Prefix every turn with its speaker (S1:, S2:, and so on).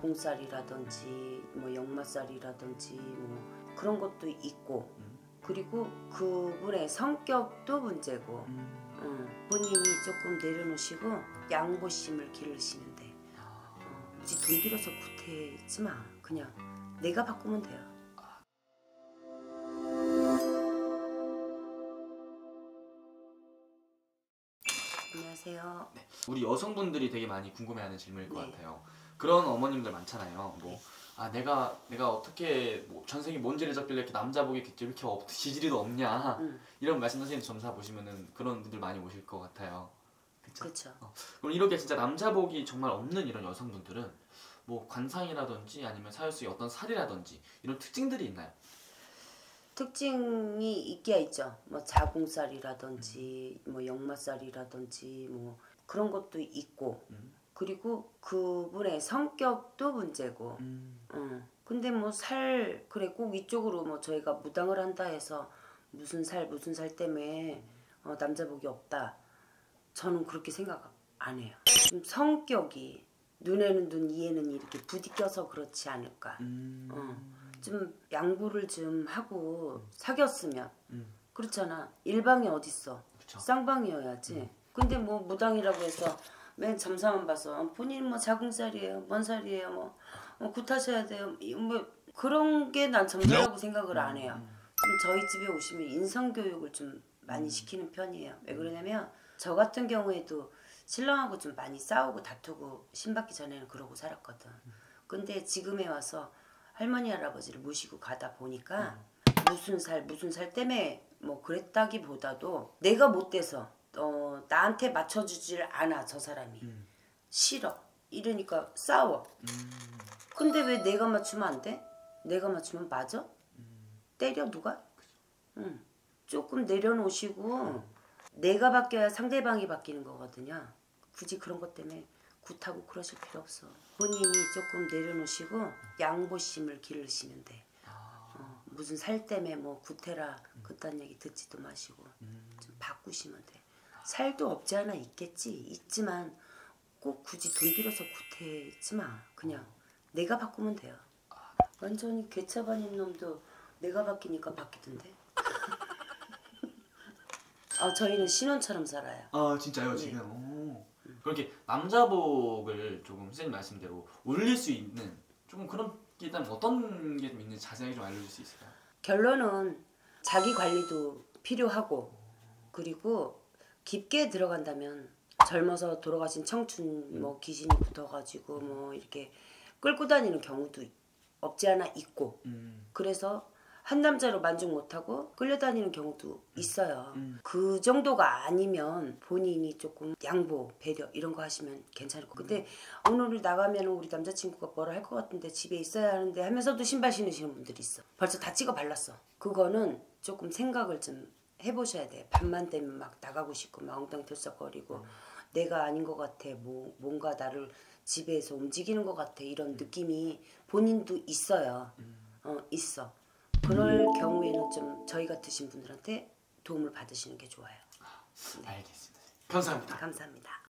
S1: 자궁살이라든지 뭐 역마살이라든지 뭐 그런 것도 있고 그리고 그분의 성격도 문제고 본인이 조금 내려놓으시고 양보심을 기르시면 돼. 굳이 돈 들여서 구태지 마. 그냥 내가 바꾸면 돼요. 안녕하세요.
S2: 네. 우리 여성분들이 되게 많이 궁금해하는 질문일 것 같아요. 그런 어머님들 많잖아요. 뭐 내가 어떻게 뭐 전생에 뭔 죄를 졌길래 이렇게 남자복이 이렇게 지지리도 없냐 이런 말씀 선생님 점사 보시면은 그런 분들 많이 오실 것 같아요.
S1: 그렇죠.
S2: 그럼 이렇게 진짜 남자복이 정말 없는 이런 여성분들은 뭐 관상이라든지 아니면 사회 속에 어떤 살이라든지 이런 특징들이 있나요?
S1: 특징이 있기야 있죠. 뭐 자궁살이라든지 뭐 역마살이라든지 뭐 그런 것도 있고 그리고 그분의 성격도 문제고 근데 뭐 그래 꼭 이쪽으로 뭐 저희가 무당을 한다 해서 무슨 살 때문에 남자복이 없다 저는 그렇게 생각 안 해요. 좀 성격이 눈에는 눈 이에는 이렇게 부딪혀서 그렇지 않을까. 좀 양보를 좀 하고 사귀었으면 그렇잖아. 일방이 어딨어. 그쵸. 쌍방이어야지. 근데 뭐 무당이라고 해서 맨 점사만 봐서 본인 뭐 자궁살이에요 뭔 살이에요 뭐 굿하셔야 돼요 뭐 그런 게 난 점사라고 생각을 안 해요. 좀 저희 집에 오시면 인성교육을 좀 많이 시키는 편이에요. 왜 그러냐면 저 같은 경우에도 신랑하고 좀 많이 싸우고 다투고 신받기 전에는 그러고 살았거든. 근데 지금에 와서 할머니 할아버지를 모시고 가다 보니까 무슨 살 때문에 뭐 그랬다기보다도 내가 못돼서 나한테 맞춰주질 않아 저 사람이. 싫어. 이러니까 싸워. 근데 왜 내가 맞추면 안 돼? 내가 맞추면 맞아? 때려 누가? 조금 내려놓으시고 내가 바뀌어야 상대방이 바뀌는 거거든요. 굳이 그런 것 때문에 굿하고 그러실 필요 없어. 본인이 조금 내려놓으시고 양보심을 기르시면 돼. 무슨 살 때문에 뭐 굿해라 그딴 얘기 듣지도 마시고 좀 바꾸시면 돼. 살도 없지 않아 있겠지. 있지만 꼭 굳이 돈 들여서 굿해지 마. 그냥 내가 바꾸면 돼요. 완전히 개차반인 놈도 내가 바뀌니까 바뀌던데. 저희는 신혼처럼 살아요.
S2: 아 진짜요? 네. 지금? 오. 그렇게 남자복을 조금 선생님 말씀대로 올릴 수 있는 조금 그런 게 있다면 어떤 게 좀 있는지 자세하게 좀 알려줄 수 있을까요?
S1: 결론은 자기 관리도 필요하고 그리고 깊게 들어간다면 젊어서 돌아가신 청춘 뭐 귀신이 붙어가지고 뭐 이렇게 끌고 다니는 경우도 없지 않아 있고 그래서 한 남자로 만족 못하고 끌려다니는 경우도 있어요. 그 정도가 아니면 본인이 조금 양보, 배려 이런 거 하시면 괜찮을 거. 근데 오늘 나가면 우리 남자친구가 뭐라 할 것 같은데 집에 있어야 하는데 하면서도 신발 신으시는 분들이 있어. 벌써 다 찍어 발랐어. 그거는 조금 생각을 좀 해보셔야 돼. 밤만 되면 막 나가고 싶고 막 엉덩이 들썩거리고 내가 아닌 것 같아. 뭔가 나를 집에서 움직이는 것 같아. 이런 느낌이 본인도 있어요. 있어. 그럴 경우에는 좀 저희 같으신 분들한테 도움을 받으시는 게 좋아요.
S2: 네. 알겠습니다. 감사합니다.
S1: 감사합니다.